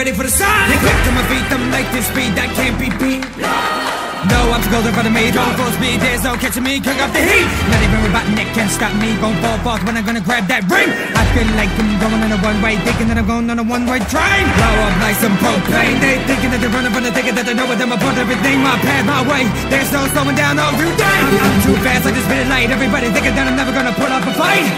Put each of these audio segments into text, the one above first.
ready for the sign. They quick to my feet, I'm like this speed that can't be beat. No obstacles in front of me, don't full speed, there's no catching me, cook up the heat. Not even Robotnik can stop me, gon' fall fast when I'm gonna grab that ring. I feel like I'm going on a one-way, thinking that I'm going on a one-way train. Blow up like some propane, they thinking that they're running from the thinking that they know what them about everything. My path, my way, there's no slowing down all through day. I'm too fast, I just spit it light, everybody thinking that I'm never gonna put up a fight.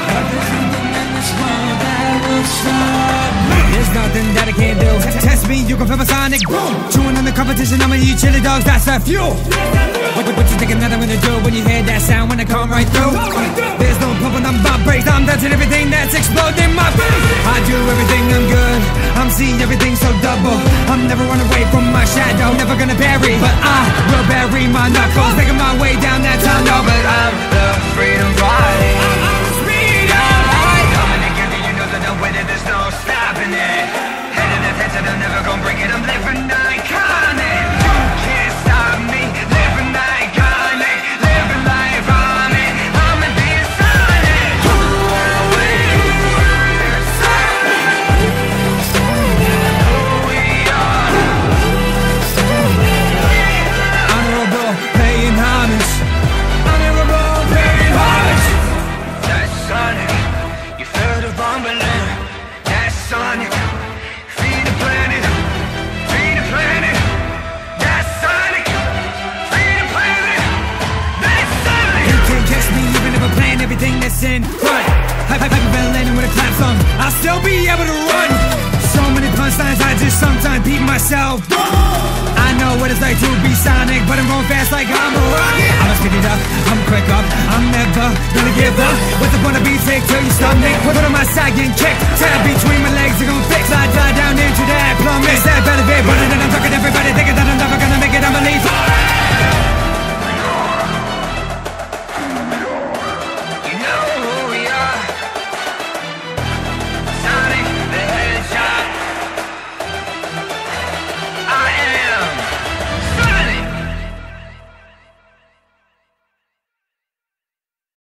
There's nothing that I can't do. Test me, you can feel my sonic boom. Chewing on the competition, I'ma eat chili dogs, that's that fuel. What you thinking that I'm gonna do when you hear that sound when I come right through? There's no pumping on my brakes, I'm touching everything that's exploding my face. I do everything, I'm good, I'm seeing everything so double. I'm never run away from my shadow, never gonna bury, but I will bury my knuckles, making my way down that tunnel. But I'm the freedom fighting. There's no stopping it. Headed attention, I'm never gonna break it. I'm living iconic. You can't stop me. Living iconic. Living life on it. I'm a Sonic. Who we are. Honorable, paying homage. Honorable, paying homage. That's Sonic. You feel the rumbling. Sonic, feed the planet, that's Sonic, feed the planet, that's Sonic. You can't catch me even if I plan everything that's in front. I've been landing with a clap song, I'll still be able to run. So many punchlines, I just sometimes beat myself. I know what it's like to be Sonic, but I'm going fast like I'm a rocket. I'ma speed it up, I'm quick up, I'm never gonna give up. What's the point of being sick till you stomach? Put it on my side, getting kicked. Tab between my legs, you're gonna fix. I fly down into that plummet. It's that benefit, but then I'm talking to everybody, thinking that I'm never gonna make it, I'm a leave.